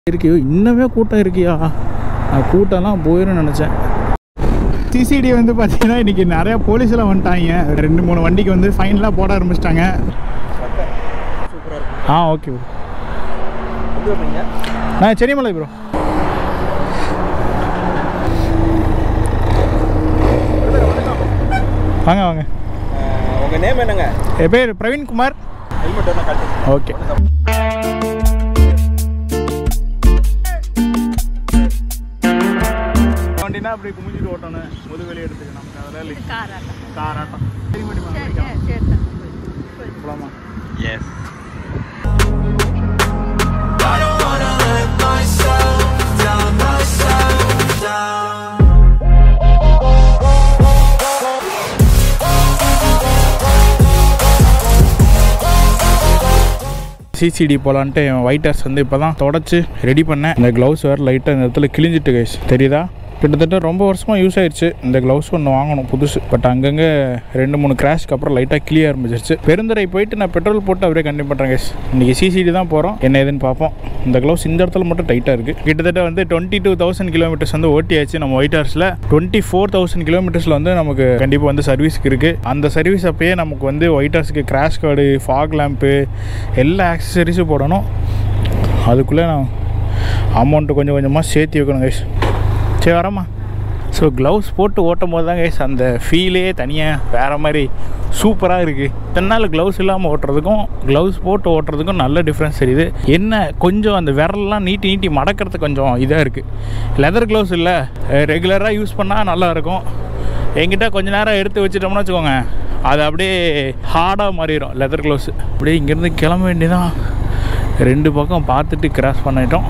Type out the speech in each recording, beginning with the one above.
இருக்கியோ இன்னமே கூட்டம் இருக்கியா? நான் கூட்டம்லாம் போயிடும்னு நினச்சேன். சிசிடி வந்து பார்த்தீங்கன்னா இன்றைக்கி நிறையா போலீஸ்லாம் வந்துட்டாங்க. 2-3 வண்டிக்கு வந்து ஃபைன்லாம் போட ஆரம்பிச்சிட்டாங்க. Okay bro. நான் சென்னிமலை ப்ரோ. வாங்க வாங்க. உங்கள் நேம் என்னங்க? என் பேர் பிரவீன்குமார். ஓகே. வண்டினா அப்படி குமிஞ்சிட்டு ஓட்டணும், முதுவெளி எடுத்துக்க நமக்கு அதெல்லாம் காராட்டம். சரி முடியுமா? போலாமா? எஸ். சிசிடி போகலான்ட்டு என் ஒயிட் ஹேர்ஸ் வந்து இப்போ தான் தொடச்சி ரெடி பண்ணேன். இந்த க்ளவுஸ் வேறு லைட்டாக இந்த இடத்துல கிழிஞ்சிட்டு கைஸ், தெரியுதா? கிட்டத்தட்ட ரொம்ப வருஷமாக யூஸ் ஆயிடுச்சு. இந்த க்ளவுஸ் ஒன்று வாங்கணும் புதுசு. பட் அங்கங்கே 2-3 கிராஷ்க்கு அப்புறம் லைட்டாக கிளிய ஆரம்பிச்சிருச்சு. பெருந்துறை போயிட்டு நான் பெட்ரோல் போட்டு அப்படியே கண்டினியூ பண்ணுறேன் கைஸ். இன்றைக்கி சிசிடி தான் போகிறோம், என்ன ஏதுன்னு பார்ப்போம். இந்த க்ளவுஸ் இந்த இடத்துல மட்டும் டைட்டாக இருக்குது. கிட்டத்தட்ட வந்து 22,000 கிலோமீட்டர்ஸ் வந்து ஓட்டியாச்சு நம்ம ஒயிட் ஹார்ஸில். 24,000 கிலோமீட்டர்ஸில் வந்து நமக்கு கண்டிப்பாக வந்து சர்வீஸுக்கு இருக்குது. அந்த சர்வீஸ் அப்போயே நமக்கு வந்து ஒயிட் ஹார்ஸுக்கு கிராஷ் கார்டு, ஃபாக் லேம்ப்பு எல்லா ஆக்சசரிஸும் போடணும். அதுக்குள்ளே நான் அமௌண்ட்டு கொஞ்சம் கொஞ்சமாக சேர்த்து வைக்கணும் கைஸ். சரி வரமா. ஸோ க்ளவுஸ் போட்டு ஓட்டும் போது தான் கைஸ் அந்த ஃபீலே தனியாக வேறு மாதிரி சூப்பராக இருக்குது. இத்தனை நாள் க்ளவுஸ் இல்லாமல் ஓட்டுறதுக்கும் க்ளவுஸ் போட்டு ஓட்டுறதுக்கும் நல்ல டிஃப்ரென்ஸ் தெரியுது. என்ன கொஞ்சம் அந்த விரல்லாம் நீட்டி மடக்கிறதுக்கு கொஞ்சம் இதாக இருக்குது. லெதர் க்ளவுஸ் இல்லை, ரெகுலராக யூஸ் பண்ணால் நல்லாயிருக்கும். என்கிட்ட கொஞ்சம் நேரம் எடுத்து வச்சுட்டோம்னு வச்சுக்கோங்க, அது அப்படியே ஹார்டாக மாறிடும் லெதர் க்ளவுஸ். அப்படியே இங்கேருந்து கிளம்ப வேண்டியதான். 2 பக்கம் பார்த்துட்டு கிராஸ் பண்ணிட்டோம்.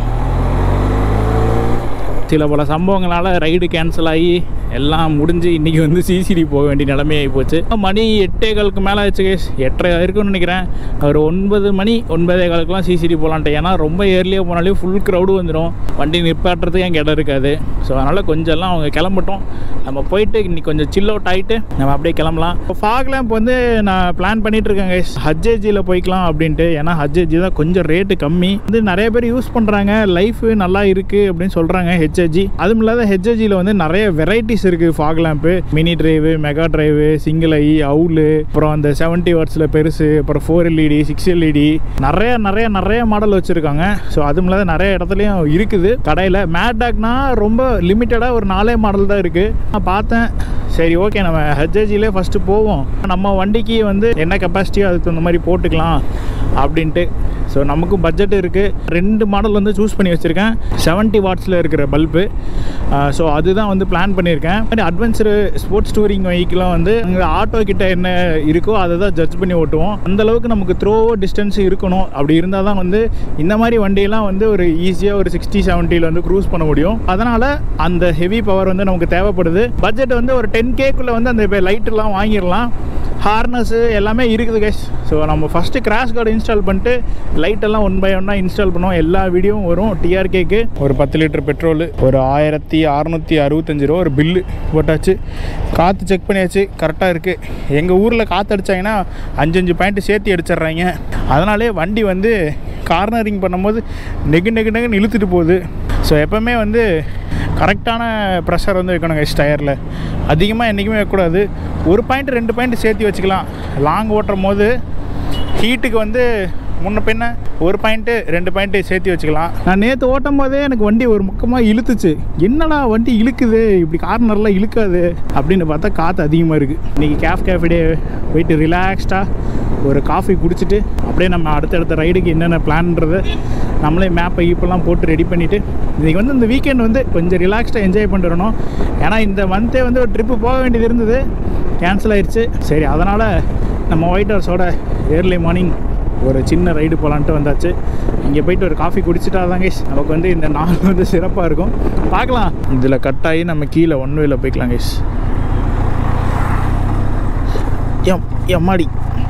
சில பல சம்பவங்களால் ரைடு கேன்சல் ஆகி எல்லாம் முடிஞ்சு இன்றைக்கி வந்து சிசிடி போக வேண்டிய நிலைமையாகி போச்சு. மணி 8:15க்கு மேலே ஆச்சு கேஸ். 8:30 இருக்குன்னு நினைக்கிறேன். ஒரு 9 மணி 9:15க்குலாம் சிசிடி போகலான்ட்டு. ஏன்னா ரொம்ப ஏர்லியாக போனாலே ஃபுல் க்ரௌடு வந்துடும், வண்டி நிப்பாட்டுறதுக்கு எங்கள் இடம் இருக்காது. ஸோ அதனால் கொஞ்சம்லாம் அவங்க கிளம்பட்டோம். நம்ம போயிட்டு இன்றைக்கி கொஞ்சம் சில் அவுட் ஆகிட்டு நம்ம அப்படியே கிளம்பலாம். இப்போ ஃபாக் லேம்ப் வந்து நான் பிளான் பண்ணிகிட்ருக்கேன் கைஸ், ஹஜ்ஜேஜியில் போய்க்கலாம் அப்படின்ட்டு. ஏன்னா ஹஜ்ஜேஜி தான் கொஞ்சம் ரேட்டு கம்மி, வந்து நிறைய பேர் யூஸ் பண்ணுறாங்க, லைஃப் நல்லா இருக்குது அப்படின்னு சொல்கிறாங்க ஹெச்ஏஜி. அதுவும் இல்லாத ஹெச்ஏஜியில் வந்து நிறைய வெரைட்டிஸ் இருக்குது. Fog lamp mini drive, mega drive, single eye, அவுலு, அப்புறம் அந்த 70 வாட்ஸில் பெருசு, அப்புறம் 4 LED, 6 LED, நிறைய மாடல் வச்சுருக்காங்க. ஸோ அதுவும் இல்லாத நிறைய இடத்துலையும் இருக்குது கடையில். மேட்டாக்னா ரொம்ப லிமிட்டடாக ஒரு 4 மாடல் தான் இருக்குது. நான் பார்த்தேன், சரி ஓகே நம்ம ஹெச்ஏஜிலே ஃபஸ்ட்டு போவோம், நம்ம வண்டிக்கு வந்து என்ன கெப்பாசிட்டியோ அதுக்கு தகுந்த மாதிரி போட்டுக்கலாம் அப்படின்ட்டு. ஸோ நமக்கும் பட்ஜெட் இருக்குது. 2 மாடல் வந்து சூஸ் பண்ணி வச்சுருக்கேன். 70 வாட்ஸில் இருக்கிற பல்பு. ஸோ அதுதான் வந்து பிளான் பண்ணியிருக்கேன். அட்வென்ச்சரு ஸ்போர்ட்ஸ் டூரிங் வெஹிக்கிளாக வந்து அங்கே ஆட்டோ கிட்ட என்ன இருக்கோ அதை தான் ஜட்ஜ் பண்ணி ஓட்டுவோம். அந்தளவுக்கு நமக்கு த்ரோ டிஸ்டன்ஸ் இருக்கணும். அப்படி இருந்தால் தான் வந்து இந்த மாதிரி வண்டியெல்லாம் வந்து ஒரு ஈஸியாக ஒரு 60-70 வந்து க்ரூஸ் பண்ண முடியும். அதனால் அந்த ஹெவி பவர் வந்து நமக்கு தேவைப்படுது. பட்ஜெட் வந்து ஒரு 10Kக்குள்ளே வந்து அந்த லைட்டெல்லாம் வாங்கிடலாம். ஹார்னஸ்ஸு எல்லாமே இருக்குது கைஸ். ஸோ நம்ம ஃபஸ்ட்டு கிராஷ் கார்டு இன்ஸ்டால் பண்ணிட்டு லைட்டெல்லாம் 1 by 1 இன்ஸ்டால் பண்ணுவோம். எல்லா வீடியோவும் வரும். டிஆர்கேக்கு ஒரு 10 லிட்டர் பெட்ரோலு, ஒரு 1665 ரூபா ஒரு பில்லு போட்டாச்சு. காற்று செக் பண்ணியாச்சு, கரெக்டாக இருக்குது. எங்கள் ஊரில் காற்று அடித்தாங்கன்னா 5 பாயிண்ட் சேர்த்து அடிச்சிட்றாங்க. அதனாலே வண்டி வந்து கார்னரிங் பண்ணும்போது நெகுன்னு இழுத்துட்டு போகுது. ஸோ எப்போவுமே வந்து கரெக்டான ப்ரெஷர் வந்து வைக்கணும் கைஸ். டயரில் அதிகமாக என்றைக்குமே வைக்கக்கூடாது. 1 பாயிண்ட் 2 பாயிண்ட் சேர்த்து வச்சுக்கலாம். லாங் ஓட்டுற போது ஹீட்டுக்கு வந்து முன்ன பின்ன 1 பாயிண்ட்டு 2 பாயிண்ட்டு சேர்த்து வச்சுக்கலாம். நான் நேற்று ஓட்டும் போதே எனக்கு வண்டி ஒரு பக்கமாக இழுத்துச்சு. என்னடா வண்டி இழுக்குது, இப்படி கார்னர்லாம் இழுக்காது அப்படின்னு பார்த்தா காற்று அதிகமாக இருக்குது. இன்றைக்கி கேஃபே போயிட்டு ரிலாக்ஸ்டாக ஒரு காஃபி குடிச்சிட்டு அப்படியே நம்ம அடுத்தடுத்த ரைடுக்கு என்னென்ன பிளான்றது நம்மளே மேப்பை இப்போல்லாம் போட்டு ரெடி பண்ணிவிட்டு இன்றைக்கி வந்து இந்த வீக்கெண்ட் வந்து கொஞ்சம் ரிலாக்ஸ்டாக என்ஜாய் பண்ணிடணும். ஏன்னா இந்த மந்த்தே வந்து ஒரு ட்ரிப்பு போக வேண்டியது இருந்தது, கேன்சல் ஆயிடுச்சு. சரி அதனால் நம்ம ஒயிட் ஹார்ஸோட ஏர்லி மார்னிங் ஒரு சின்ன ரைடு போகலான்ட்டு வந்தாச்சு. இங்கே போயிட்டு ஒரு காஃபி குடிச்சிட்டா தான் கைஸ் நமக்கு வந்து இந்த நாள் வந்து சிறப்பாக இருக்கும். பார்க்கலாம், இதில் கட்டாகி நம்ம கீழே 1 வேல போய்க்கலாம் கைஸ். எம்மாடி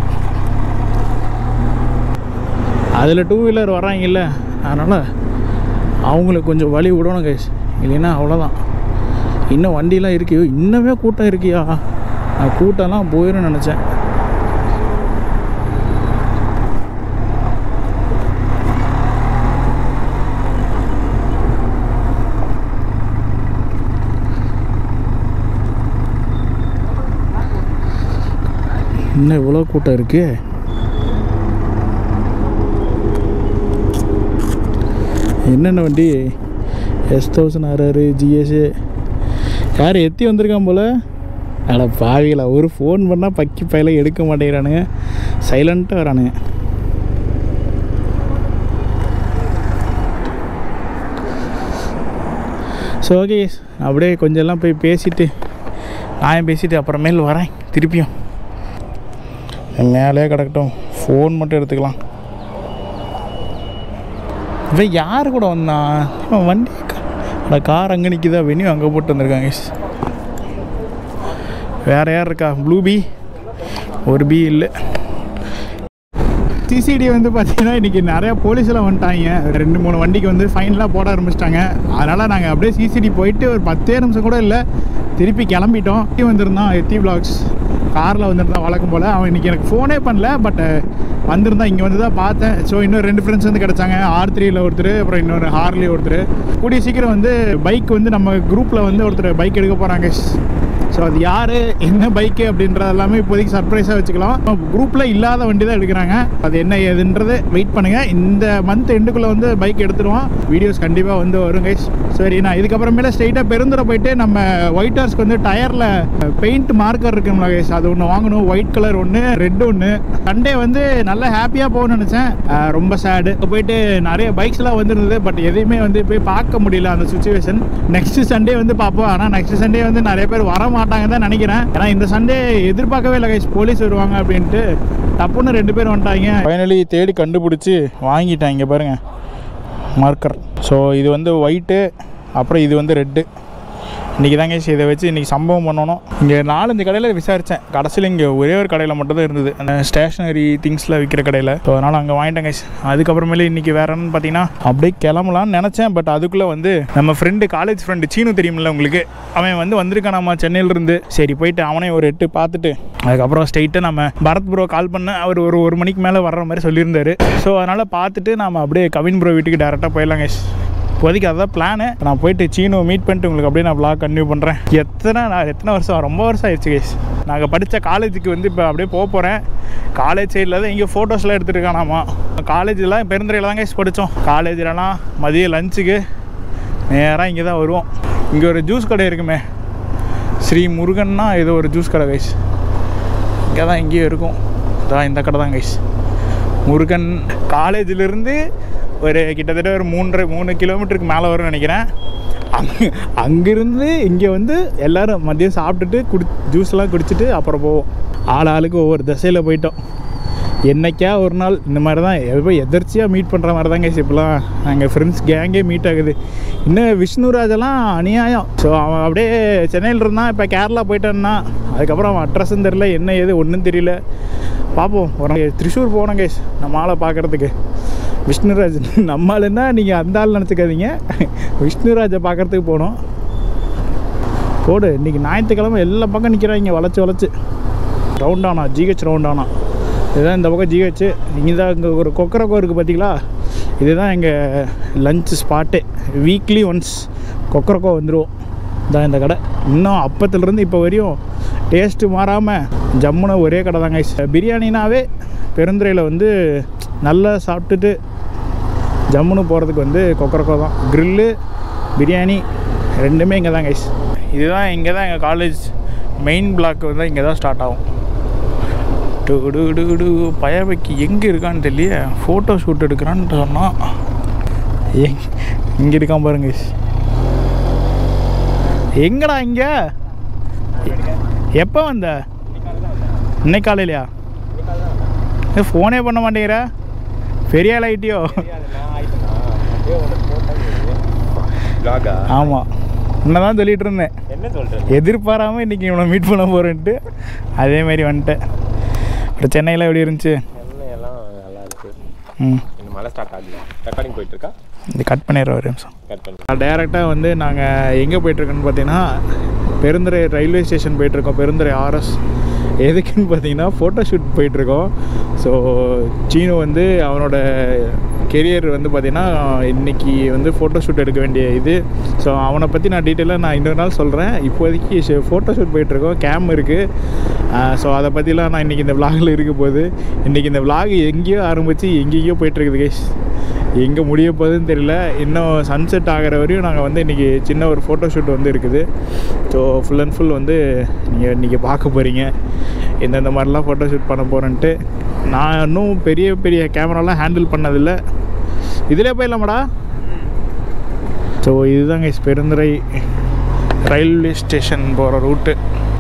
அதில் 2 வீலர் வராங்கல்ல, அதனால் அவங்களுக்கு கொஞ்சம் வழி விடணும் கைஸ், இல்லைன்னா அவ்வளோதான். இன்னும் வண்டியெலாம் இருக்கியோ, இன்னமே கூட்டம் இருக்கியா? நான் கூட்டம்லாம் போயிடும் நினச்சேன். இன்னும் இவ்வளோ கூட்டம் இருக்கு. என்னென்ன வண்டி? S1000 RR GS யார் எத்தி வந்திருக்கான் போல். அட பாவிகளா, ஒரு ஃபோன் பண்ணால் பக்கி பையில எடுக்க மாட்டேங்கிறானுங்க, சைலண்ட்டாக வரானுங்க. ஸோ ஓகே, அப்படியே கொஞ்சம் எல்லாம் போய் பேசிவிட்டு நான் பேசிவிட்டு அப்புறமேல் வரேன். திருப்பியும் மேலே கிடக்கட்டும், ஃபோன் மட்டும் எடுத்துக்கலாம். இவன் யார் கூட வந்தான்? இவன் வண்டி கார் அங்கே நிற்கிதா, வெனியூ அங்கே போட்டு வந்திருக்காங்க. வேறு யார் இருக்கா? ப்ளூ பி ஒரு பி இல்லை. சிசிடி வந்து பார்த்தீங்கன்னா இன்றைக்கி நிறையா போலீஸெல்லாம் வந்துட்டாங்க. 2-3 வண்டிக்கு வந்து ஃபைன்லாம் போட ஆரம்பிச்சிட்டாங்க. அதனால் நாங்கள் அப்படியே சிசிடி போயிட்டு ஒரு 10 நிமிஷம் கூட இல்லை, திருப்பி கிளம்பிட்டோம். வந்திருந்தான் எத்தி விளாக்ஸ் காரில் வந்துருந்தான் வழக்கம் போல். அவன் இன்றைக்கி எனக்கு ஃபோனே பண்ணல, பட் வந்திருந்தான். இங்கே வந்து தான் பார்த்தேன். ஸோ இன்னும் 2 ஃப்ரெண்ட்ஸ் வந்து கிடச்சாங்க. R3யில் ஒருத்தர், அப்புறம் இன்னொரு ஹார்லி ஒருத்தர். கூடிய சீக்கிரம் வந்து பைக் வந்து நம்ம குரூப்பில் வந்து ஒருத்தர் பைக் எடுக்க போகிறாங்க. ஸோ அது யார், என்ன பைக்கு அப்படின்றது எல்லாமே இப்போதைக்கு சர்ப்ரைஸாக வச்சுக்கலாம். குரூப்பில் இல்லாத வண்டி தான் எடுக்கிறாங்க. அது என்ன ஏதுன்றது வெயிட் பண்ணுங்கள். இந்த மந்த் எண்டுக்குள்ளே வந்து பைக் எடுத்துடுவோம். வீடியோஸ் கண்டிப்பாக வந்து வரும் கைஸ். சரி, நான் இதுக்கப்புறமேல ஸ்ட்ரைட்டாக பெருந்துறை போயிட்டு நம்ம ஒயிட் ஹார்ஸ்க்கு வந்து டயரில் பெயிண்ட் மார்க்கர் இருக்குங்களா கைஸ், அது ஒன்று வாங்கணும். ஒயிட் கலர் ஒன்று, ரெட் ஒன்று. சண்டே வந்து நல்லா ஹாப்பியாக போகணும்னு நினச்சேன், ரொம்ப சேடு. போயிட்டு நிறைய பைக்ஸ்லாம் வந்துருந்தது, பட் எதையுமே வந்து போய் பார்க்க முடியல அந்த சுச்சுவேஷன். நெக்ஸ்ட் சண்டே வந்து பார்ப்போம். ஆனால் நெக்ஸ்ட் சண்டே வந்து நிறைய பேர் வர மாட்டாங்க தான் நினைக்கிறேன். ஏன்னா இந்த சண்டே எதிர்பார்க்கவே இல்லை கைஸ், போலீஸ் வருவாங்க அப்படின்ட்டு. தப்புன்னு 2 பேர் வந்துட்டாங்க. ஃபைனலி தேடி கண்டுபிடிச்சி வாங்கிட்டாங்க பாருங்க மார்க்கர். ஸோ இது வந்து ஒயிட்டு, அப்புறம் இது வந்து ரெட்டு. இன்றைக்கி தாங்க இதை வச்சு இன்றைக்கி சம்பவம் பண்ணணும். இங்கே 4-5 கடையில் விசாரித்தேன். கடைசியில் இங்கே ஒரே ஒரு கடையில் மட்டும் தான் இருந்தது, அந்த ஸ்டேஷ்னரி திங்ஸ்லாம் விற்கிற கடையில். ஸோ அதனால் அங்கே வாங்கிட்டேங்க. அதுக்கப்புறமேலே இன்றைக்கி வேறு என்னன்னு பார்த்தீங்கன்னா அப்படியே கிளம்பலான்னு நினச்சேன். பட் அதுக்குள்ளே வந்து நம்ம ஃப்ரெண்டு, காலேஜ் ஃப்ரெண்டு சீனு தெரியுமில்ல உங்களுக்கு, அவன் வந்து வந்திருக்கானாமா சென்னையிலேருந்து. சரி போயிட்டு அவனே ஒரு 8 பார்த்துட்டு அதுக்கப்புறம் ஸ்ட்ரைட்டாக நம்ம பரத் ப்ரோ கால் பண்ண, அவர் ஒரு 1 மணிக்கு மேலே வர்ற மாதிரி சொல்லியிருந்தார். ஸோ அதனால் பார்த்துட்டு நம்ம அப்படியே கவின் ப்ரோ வீட்டுக்கு டேரெக்டாக போயிடலாங்க. இப்போதைக்கு அதுதான் பிளானு. நான் போயிட்டு சீனோ மீட் பண்ணிட்டு உங்களுக்கு அப்படியே நான் vlog கண்டினியூ பண்ணுறேன். எத்தனை வருஷம், ரொம்ப வருஷம் ஆயிடுச்சு கைஸ். நாங்கள் படித்த காலேஜுக்கு வந்து இப்போ அப்படியே போக போகிறேன். காலேஜ் சைடில் தான் இங்கே ஃபோட்டோஸ்லாம் எடுத்துகிட்டு இருக்கானாமா. காலேஜெலாம் பெருந்துறையில் தான் கைஸ் படித்தோம். காலேஜிலலாம் மதியம் லஞ்சுக்கு நேராக இங்கே தான் வருவோம். இங்கே ஒரு ஜூஸ் கடை இருக்குமே, ஸ்ரீ முருகன்னா ஏதோ ஒரு ஜூஸ் கடை கைஸ், இங்கே தான் இங்கேயும் இருக்கும். இதான் இந்த கடை தான் கைஸ், முருகன். காலேஜிலேருந்து ஒரு கிட்டத்தட்ட ஒரு 3 கிலோமீட்டருக்கு மேலே வரும்னு நினைக்கிறேன். அங்கேருந்து இங்கே வந்து எல்லோரும் மதியம் சாப்பிட்டுட்டு ஜூஸ்லாம் குடிச்சிட்டு அப்புறம் போவோம். ஆளுக்கு ஒவ்வொரு திசையில் போயிட்டோம். என்றைக்கா ஒரு நாள் இந்த மாதிரி தான் எப்போ எதர்ச்சியாக மீட் பண்ணுற மாதிரி தாங்க இப்போலாம் நாங்கள் ஃப்ரெண்ட்ஸ் கேங்கே மீட் ஆகுது. இன்னும் விஷ்ணுராஜெல்லாம் அநியாயம். ஸோ அவன் அப்படியே சென்னையில் இருந்தான், இப்போ கேரளா போயிட்டான்னா. அதுக்கப்புறம் அவன் அட்ரஸும் தெரியல, என்ன ஏது ஒன்றும் தெரியல. பார்ப்போம். ஒரு திருச்சூர் போனோம் கைஸ் நம்ம ஆளை பார்க்குறதுக்கு. விஷ்ணுராஜ் நம்மளுன்னா நீங்கள் அந்த ஆள் நினச்சிக்காதீங்க, விஷ்ணுராஜை பார்க்குறதுக்கு போனோம். போடு, இன்றைக்கி ஞாயிற்றுக்கிழமை எல்லா பக்கம் நிற்கிறாங்க வளைச்சி ரவுண்டானா, ஜிஹெச் ரவுண்டானா. இதுதான் இந்த பக்கம் ஜிஹெச். இங்கே தான் இங்கே ஒரு கொக்கரக்கோ இருக்குது பார்த்தீங்களா, இதுதான் எங்கள் lunch spot. Weekly once Kokkarakko வந்துடுவோம். இதான் இந்த கடை. இன்னும் அப்பத்துலேருந்து இப்போ வரையும் டேஸ்ட்டு மாறாமல் ஜம்முன ஒரே கடை தாங்க. பிரியாணினாவே பெருந்துறையில் வந்து நல்லா சாப்பிட்டுட்டு ஜம்முன்னு போகிறதுக்கு வந்து கொக்கரக்கோ தான். க்ரில்லு, பிரியாணி ரெண்டுமே இங்கே தான் கைஸ். இதுதான் இங்கே தான் எங்கள் காலேஜ் மெயின் பிளாக் வந்து இங்கே தான் ஸ்டார்ட் ஆகும். பயவைக்கு எங்கே இருக்கான்னு தெரியல, ஃபோட்டோ ஷூட் எடுக்கிறான்னு சொன்னால் இங்கே இருக்கான் பாருங்க. எங்கடா இங்கே எப்போ வந்த? இன்னைக்கு காலையிலையா? ஃபோனே பண்ண மாட்டேங்கிற, பெரிய ஆள் ஆகிட்டியோ? ஆமாம், இன்னதான் சொல்லிகிட்டு இருந்தேன். எதிர்பாராமல் இன்றைக்கி இவனை மீட் பண்ண போகிறேன்ட்டு அதேமாரி வந்துட்டேன். அப்புறம் சென்னையில் எப்படி இருந்துச்சு? சென்னையெல்லாம் நல்லா இருக்குது. மழை ஸ்டார்ட் ஆகல, ரெக்கார்டிங் போயிட்டுருக்கா. இது கட் பண்ணிடுற ஒரு நிமிஷம். கட் பண்ணி டேரெக்டாக வந்து நாங்கள் எங்கே போயிட்டுருக்கோன்னு பார்த்தீங்கன்னா பெருந்துறை ரயில்வே ஸ்டேஷன் போயிட்டுருக்கோம். பெருந்துறை ஆர்எஸ். எதுக்குன்னு பார்த்தீங்கன்னா ஃபோட்டோ ஷூட் போயிட்டுருக்கோம். ஸோ சீனு வந்து அவனோட கெரியர் வந்து பார்த்திங்கன்னா இன்றைக்கி வந்து ஃபோட்டோ ஷூட் எடுக்க வேண்டிய இது. ஸோ அவனை பற்றி நான் டீட்டெயிலாக நான் இன்னொரு நாள் சொல்கிறேன். இப்போதைக்கு ஃபோட்டோ ஷூட் போயிட்டுருக்கோம், கேம் இருக்குது. ஸோ அதை பற்றிலாம் நான் இன்றைக்கி இந்த விலாகில் இருக்க போகுது. இன்றைக்கி இந்த விலாக் எங்கேயோ ஆரம்பித்து எங்கேயோ போயிட்டுருக்குது கைஸ். எங்கே முடிய போகுதுன்னு தெரியல. இன்னும் சன்செட் ஆகிற வரையும் நாங்கள் வந்து இன்றைக்கி சின்ன ஒரு ஃபோட்டோ ஷூட் வந்து இருக்குது. ஸோ ஃபுல் அண்ட் ஃபுல் வந்து நீங்கள் இன்றைக்கி பார்க்க போகிறீங்க எந்தெந்த மாதிரிலாம் ஃபோட்டோ ஷூட் பண்ண போகிறேன்ட்டு. நான் இன்னும் பெரிய பெரிய கேமராலாம் ஹேண்டில் பண்ணதில்லை. இதிலே போயிடலாமாடா? ஸோ இதுதாங்க பெருந்துறை ரயில்வே ஸ்டேஷன் போகிற ரூட்டு.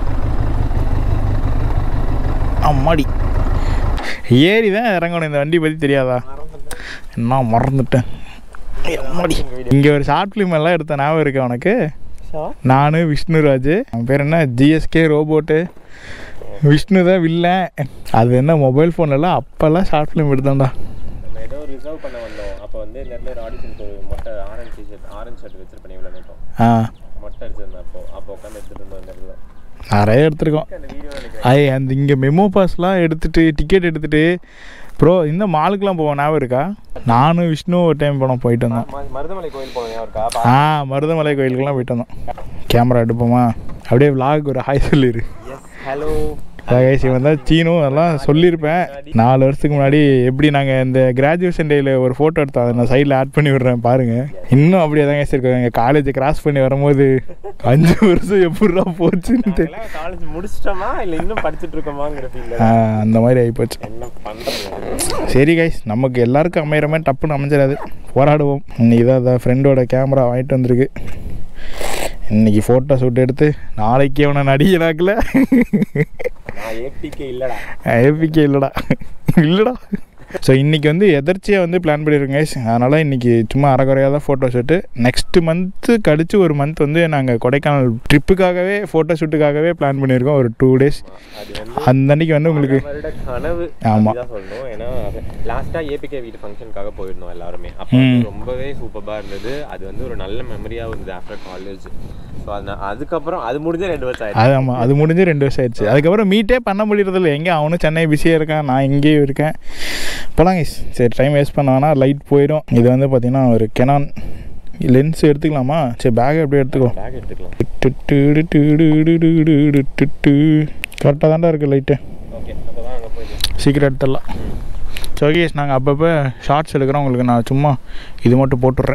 அம்மாடி ஏறி தான் இறங்கணும். இந்த வண்டி பற்றி தெரியாதா? என்ன மறந்துட்டேன். அம்மாடி இங்கே ஒரு ஷார்ட் ஃபிலிம் எல்லாம் எடுத்த ஞாபகம் இருக்கு உனக்கு? நான் விஷ்ணுராஜ், அவன் பேர் என்ன ஜிஎஸ்கே ரோபோட்டு, விஷ்ணு தான் வில்லன். அது என்ன மொபைல் ஃபோன்லலாம் அப்போல்லாம் ஷார்ட் ஃபிலிம் எடுத்தோம்டா. ஏதோ ரிசர்வ் பண்ண வந்தோம். அப்போ வந்து நிறைய ஆடிஷனுக்கு ஒரு மொட்டை ஆரஞ்சு ஷர்ட் வச்சிருப்பேன். இவ்வளோ நேரம் மொட்டை அடிச்சிருந்தேன். அப்போ உட்காந்து எடுத்துகிட்டு இருந்தோம். இந்த இடத்துல நிறைய எடுத்துருக்கோம். அந்த இங்கே மெமோ பாஸ்லாம் எடுத்துகிட்டு டிக்கெட் எடுத்துகிட்டு ப்ரோ இந்த மாலுக்கெலாம் போவோம். ஞாபகம் இருக்கா? நானும் விஷ்ணு ஒரு டைம் போயிட்டு வந்தோம். மருதமலை கோயில் போனோம். மருதமலை கோயிலுக்கெல்லாம் போயிட்டு வந்தோம். கேமரா எடுப்போமா? அப்படியே விலாக் ஒரு ஹாய் சொல்லிடு. ஹலோ இவன் தான் சீனு. அதெல்லாம் சொல்லியிருப்பேன் 4 வருஷத்துக்கு முன்னாடி. எப்படி நாங்கள் இந்த கிராஜுவேஷன் டேயில் ஒரு ஃபோட்டோ எடுத்தோம், அதை நான் சைடில் ஆட் பண்ணி விடுறேன் பாருங்கள். இன்னும் அப்படியே தாங்க இருக்கோம். எங்கள் காலேஜை கிராஸ் பண்ணி வரும்போது 5 வருஷம் எப்படிடா போச்சுன்ட்டு. காலேஜ் முடிச்சிட்டோமா இல்லை இன்னும் படிச்சுட்டு இருக்கோமாங்கிற ஃபீல் அந்த மாதிரி ஆகிப்போச்சு. என்ன பண்ணுறது? சரி கைஸ், நமக்கு எல்லாருக்கும் அமையிற மாதிரி டப்புன்னு அமைஞ்சிடாது, போராடுவோம். இன்றைக்கி தான் ஃப்ரெண்டோட கேமரா வாங்கிட்டு வந்திருக்கு. இன்றைக்கி ஃபோட்டோ ஷூட் எடுத்து நாளைக்கு அவனை நடிகனாக்கல. ஏபிகே இல்லைடா. ஸோ இன்றைக்கி வந்து எதர்ச்சியாக வந்து பிளான் பண்ணியிருக்கோங்க கைஸ். அதனால் இன்றைக்கி சும்மா அரைக்குறையாக தான் ஃபோட்டோ ஷூட்டு. நெக்ஸ்ட்டு மந்த்து கழித்து ஒரு மந்த் வந்து நாங்கள் கொடைக்கானல் ட்ரிப்புக்காகவே ஃபோட்டோ ஷூட்டுக்காகவே பிளான் பண்ணியிருக்கோம். ஒரு 2 days. அந்த அன்றைக்கி வந்து உங்களுக்கு கனவு. ஆமாம் சொல்லணும். ஏன்னா லாஸ்ட்டாக ஏபிகே வீட்டு ஃபங்க்ஷனுக்காக போயிருந்தோம் எல்லாருமே. அப்போ ரொம்பவே சூப்பராக இருந்தது. அது வந்து ஒரு நல்ல மெமரியாக இருந்தது ஆஃப்டர் காலேஜ். ஸோ அதுக்கப்புறம் அது முடிஞ்சு 2 வருஷம் ஆயிடுச்சு. ஆமாம், அது முடிஞ்சு 2 வருஷம் ஆயிடுச்சு. அதுக்கப்புறம் மீட்டே பண்ண முடியறதில்ல. எங்கே அவனும் சென்னை பிஸியாக இருக்கான், நான் இங்கேயும் இருக்கேன். போலாங்க. சரி, டைம் வேஸ்ட் பண்ண லைட் போயிடும். இது வந்து பார்த்தீங்கன்னா ஒரு கெனான் லென்ஸ் எடுத்துக்கலாமா? சரி, பேக் எப்படி எடுத்துக்கோ. கரெக்டாக தான்டா இருக்குது லைட்டு. சீக்கிரம் எடுத்துடலாம். ஸோ ஓகே, நாங்கள் அப்பப்போ ஷார்ட்ஸ் எடுக்கிறோம். உங்களுக்கு நான் சும்மா இது மட்டும் போட்டுடுறேன்.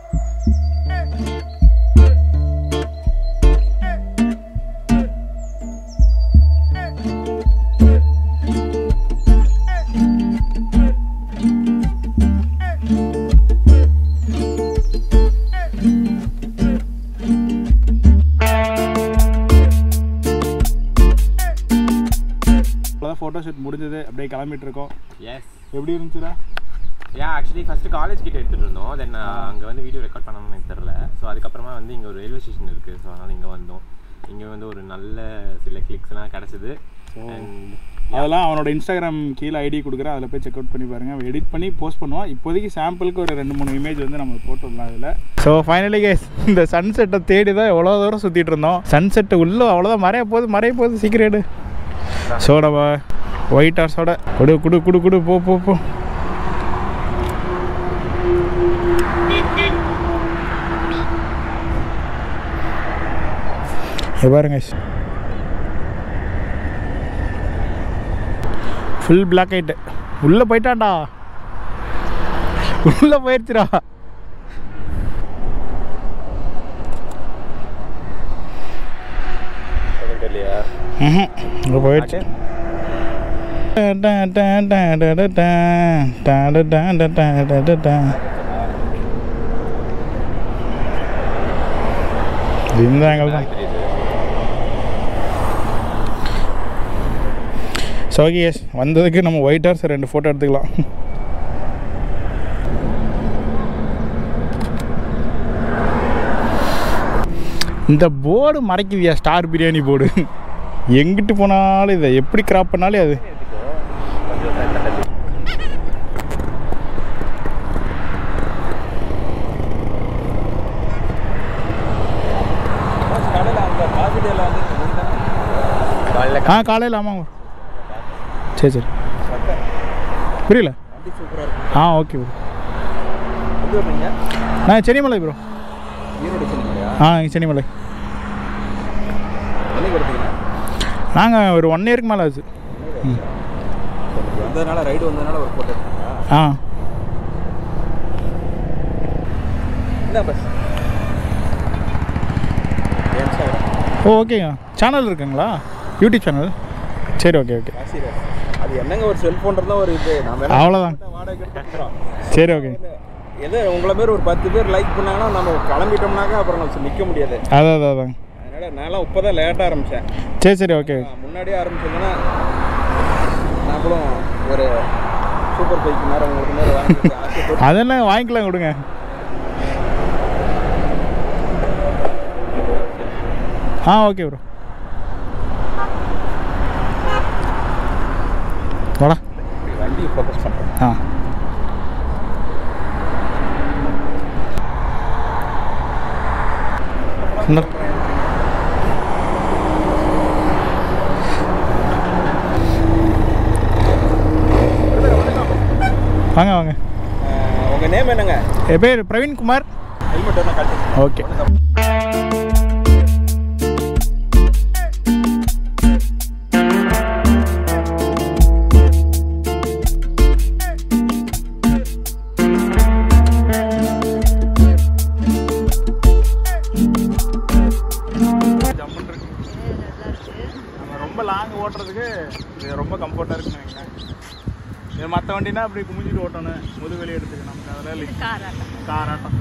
ஃபோட்டோ ஷூட் முடிஞ்சது, அப்படியே கிளம்பிட்டு இருக்கோம். எஸ், எப்படி இருந்துச்சுடா? ஆக்சுவலி ஃபஸ்ட்டு காலேஜ் கிட்ட எடுத்துகிட்டு இருந்தோம். தென் அங்கே வந்து வீடியோ ரெக்கார்ட் பண்ணணும்னு எனக்கு தெரில. ஸோ அதுக்கப்புறமா வந்து இங்கே ஒரு ரயில்வே ஸ்டேஷன் இருக்குது. ஸோ அதனால் இங்கே வந்தோம். இங்கே வந்து ஒரு நல்ல சில கிளிக்ஸ்லாம் கிடச்சிது. அதெல்லாம் அவனோட இன்ஸ்டாகிராம் கீழே ஐடி கொடுக்குறேன், அதில் போய் செக் அவுட் பண்ணி பாருங்கள். அவன் எடிட் பண்ணி போஸ்ட் பண்ணுவான். இப்போதைக்கு சாம்பிளுக்கு ஒரு 2-3 இமேஜ் வந்து நம்ம போட்டுடலாம் அதில். ஸோ ஃபைனலி கைஸ், இந்த சன்செட்டை தேடி தான் எவ்வளோ தூரம் சுற்றிட்டு இருந்தோம். சன்செட்டு உள்ளே அவ்வளோதான் மறைய போகுது சீக்கிரம். ஸோ நம்ம ஒயிட் ஹார்ஸோட குடு போ. பாருங்க, ஃபுல் பிளாக் ஆயிட்டு உள்ளே போயிட்டான்டா. உள்ளே போயிடுச்சுடா. போயிடுச்சு. இந்த ஆங்கிள் தான். ஸோ ஓகே எஸ், வந்ததுக்கு நம்ம ஒயிட் ஹார்ஸ் 2 ஃபோட்டோ எடுத்துக்கலாம். இந்த போர்டு மறைக்குதியா, ஸ்டார் பிரியாணி போர்டு. எங்கிட்டு போனாலும் இதை எப்படி கிராப் பண்ணாலும் அது காலையில். ஆமாங்க, சரி புரியல. ஓகே. எந்த ஊருங்க? நான் சென்னிமலை ப்ரோ. ஈரோடு சென்னிமலையா? சென்னிமலை. என்னைக்கு எடுத்தீங்க? நாங்கள் ஒரு 1 இயருக்கு மேலே ஆச்சு. வந்ததுனால ரைடு வந்ததுனால ஒரு ஃபோட்டோ எடுத்தீங்களா? என்ன பஸ்? ஓகேங்க. சேனல் இருக்குங்களா? YouTube channel? சரி, ஓகே. அது என்னங்க ஒரு செல்ஃபோன்றதுல ஒரு இது நம்ம அவ்வளோதான். வாடகை கொடுக்குறோம். சரி, ஓகே. எது உங்களை பேர் ஒரு 10 பேர் லைக் பண்ணாங்கன்னா நம்ம கிளம்பிட்டோம்னாக்கா அப்புறம் நம்ம நிற்க முடியாது. அதான். அதனால் நான்லாம் இப்போ தான் லேட்டாக ஆரம்பித்தேன். சரி, ஓகே. முன்னாடியே ஆரம்பிச்சதுன்னா நான் கூட ஒரு சூப்பர் பைக் நேரம் உங்களுக்கு நேரம் வாங்கி அதெல்லாம் வாங்கிக்கலாம் கொடுங்க. Okay bro. வாடா. வண்டி ஃபோக்கஸ் பண்ணுறேன். வாங்க. உங்கள் நேம் என்னங்க? என் பேர் பிரவீன்குமார். ஹெல்மெட் என்ன காட்டு? ஓகே. ரொம்ப லாங் ஓட்டுறதுக்கு இது ரொம்ப கம்ஃபர்ட்டாக இருக்குன்னு நினைக்கிறேன். இது மற்ற வண்டினா அப்படி குமிஞ்சிட்டு ஓட்டணும், முதுவெளி எடுத்துக்கு. நமக்கு அதெல்லாம் இல்லை. காராட்டம்.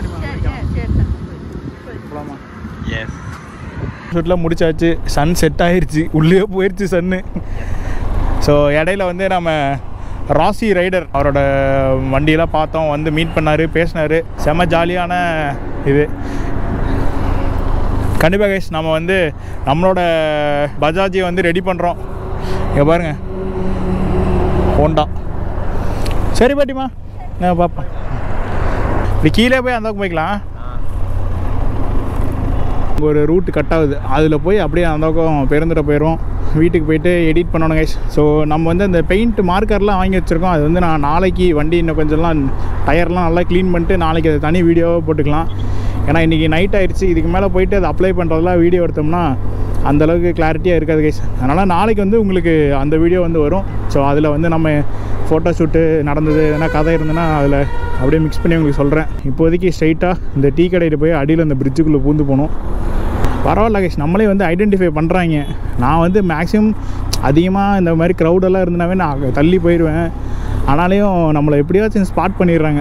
போகலாமா? எஸ். ஷூட்லாம் முடிச்சாச்சு. சன் செட் ஆகிருச்சு, உள்ளே போயிடுச்சு சன்னு. ஸோ இடையில வந்து நம்ம ராசி ரைடர் அவரோட வண்டியெல்லாம் பார்த்தோம், வந்து மீட் பண்ணார், பேசினார். செம்ம ஜாலியான இது. கண்டிப்பாக கைஸ் நம்ம வந்து நம்மளோட பஜாஜை வந்து ரெடி பண்ணுறோம். இங்கே பாருங்கள், ஹோண்டா. சரி பாட்டிமா, நான் பார்ப்பேன். இப்படி கீழே போய் அந்த பக்கம் போய்க்கலாம். ஒரு ரூட்டு கட் ஆகுது, அதில் போய் அப்படியே அந்த பக்கம் பெருந்துட போயிடும். வீட்டுக்கு போயிட்டு எடிட் பண்ணணும் கைஸ். ஸோ நம்ம வந்து அந்த பெயிண்ட் மார்க்கர்லாம் வாங்கி வச்சுருக்கோம். அது வந்து நான் நாளைக்கு வண்டி இன்னும் கொஞ்சம்லாம் டயர்லாம் நல்லா க்ளீன் பண்ணிட்டு நாளைக்கு அது தனி வீடியோவாக போட்டுக்கலாம். ஏன்னா இன்றைக்கி நைட் ஆகிடுச்சு. இதுக்கு மேலே போயிட்டு அதை அப்ளை பண்ணுறதெல்லாம் வீடியோ எடுத்தோம்னா அந்தளவுக்கு கிளாரிட்டியாக இருக்காது கைஸ். அதனால் நாளைக்கு வந்து உங்களுக்கு அந்த வீடியோ வந்து வரும். ஸோ அதில் வந்து நம்ம ஃபோட்டோ ஷூட்டு நடந்தது எதனா கதை இருந்ததுன்னா அதில் அப்படியே மிக்ஸ் பண்ணி உங்களுக்கு சொல்கிறேன். இப்போதைக்கு ஸ்ட்ரைட்டாக இந்த டீ கடையில் போய் அடியில் அந்த பிரிட்ஜுக்குள்ளே பூந்து போகணும். பரவாயில்ல கைஸ், நம்மளே வந்து ஐடென்டிஃபை பண்ணுறாங்க. நான் வந்து மேக்ஸிமம் அதிகமாக இந்த மாதிரி க்ரௌடெல்லாம் இருந்தனாவே நான் தள்ளி போயிடுவேன். ஆனாலையும் நம்மளை எப்படியாச்சும் ஸ்பாட் பண்ணிடுறாங்க.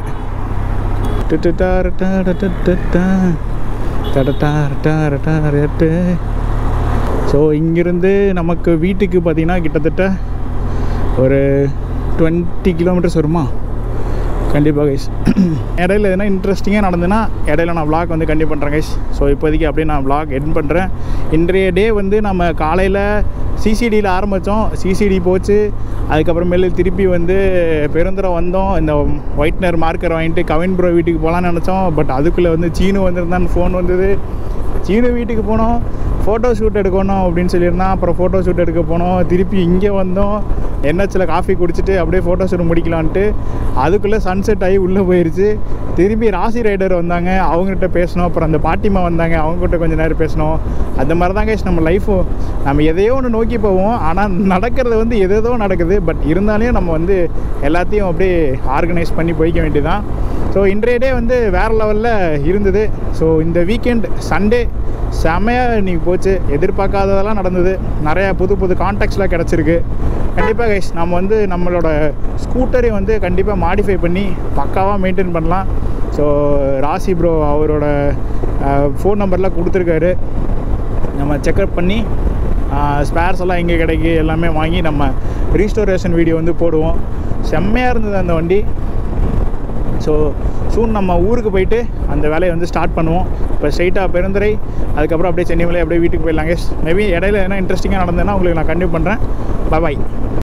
ஸோ இங்கேருந்து நமக்கு வீட்டுக்கு பார்த்திங்கன்னா கிட்டத்தட்ட ஒரு 20 கிலோமீட்டர்ஸ் வருமா? கண்டிப்பாக கைஸ். இடையில எதுனா இன்ட்ரெஸ்டிங்காக நடந்துன்னா இடையில நான் vlog வந்து கண்டிப்பாக பண்ணுறேன் கைஸ். ஸோ இப்போதைக்கு அப்படியே நான் vlog எண்ட் பண்ணுறேன். இன்றைய டே வந்து நம்ம காலையில் சிசிடியில் ஆரம்பித்தோம், சிசிடி போச்சு. அதுக்கப்புறமேலு திருப்பி வந்து பெருந்துறை வந்தோம். இந்த ஒயிட்னர் மார்க்கர் வாங்கிட்டு கவின் ப்ரோ வீட்டுக்கு போகலான்னு நினச்சோம். பட் அதுக்குள்ளே வந்து சீனு வந்திருந்தான்னு ஃபோன் வந்தது. சீனு வீட்டுக்கு போனோம், ஃபோட்டோ ஷூட் எடுக்கணும் அப்படின்னு சொல்லியிருந்தான். அப்புறம் ஃபோட்டோ ஷூட் எடுக்க போனோம். திருப்பி இங்கே வந்தோம், என்ஹெச்சில் காஃபி குடிச்சிட்டு அப்படியே ஃபோட்டோ ஷூட் முடிக்கலான்ட்டு அதுக்குள்ளே சன்செட் ஆகி உள்ளே போயிடுச்சு. திரும்பி ராசி ரைடர் வந்தாங்க, அவங்ககிட்ட பேசணும். அப்புறம் அந்த பாட்டிமா வந்தாங்க, அவங்ககிட்ட கொஞ்சம் நேரம் பேசணும். அந்த மாதிரி தான் கைஸ் நம்ம லைஃபும். நம்ம எதையோ ஒன்று நோக்கி போவோம், ஆனால் நடக்கிறது வந்து எதோ நடக்குது. பட் இருந்தாலும் நம்ம வந்து எல்லாத்தையும் அப்படியே ஆர்கனைஸ் பண்ணி போய்க்க வேண்டியதான். ஸோ இன்றைய டே வந்து வேறு லெவலில் இருந்தது. ஸோ இந்த வீக்கெண்ட் சண்டே செம்மையாக இன்றைக்கி போச்சு. எதிர்பார்க்காததெல்லாம் நடந்தது. நிறையா புது கான்டாக்ட்ஸ்லாம் கிடச்சிருக்கு. கண்டிப்பாக கைஸ் நம்ம வந்து நம்மளோட ஸ்கூட்டரை வந்து கண்டிப்பாக மாடிஃபை பண்ணி பக்காவாக மெயின்டைன் பண்ணலாம். ஸோ ராசி ப்ரோ அவரோட ஃபோன் நம்பர்லாம் கொடுத்துருக்காரு. நம்ம செக்அப் பண்ணி ஸ்பேர்ஸ் எல்லாம் எங்கே கிடைக்கு எல்லாமே வாங்கி நம்ம ரீஸ்டோரேஷன் வீடியோ வந்து போடுவோம். செம்மையாக இருந்தது அந்த வண்டி. ஸோ சூன் நம்ம ஊருக்கு போயிட்டு அந்த வேலையை வந்து ஸ்டார்ட் பண்ணுவோம். இப்போ ஸ்ட்ரைட்டாக பெருந்துறை, அதுக்கப்புறம் அப்படியே சென்னை அப்படியே வீட்டுக்கு போயிடலாங்க. மேபி இடையில எதனா இன்ட்ரெஸ்டிங்காக நடந்ததுன்னா உங்களுக்கு நான் கண்டினியூ பண்ணுறேன். பாய்.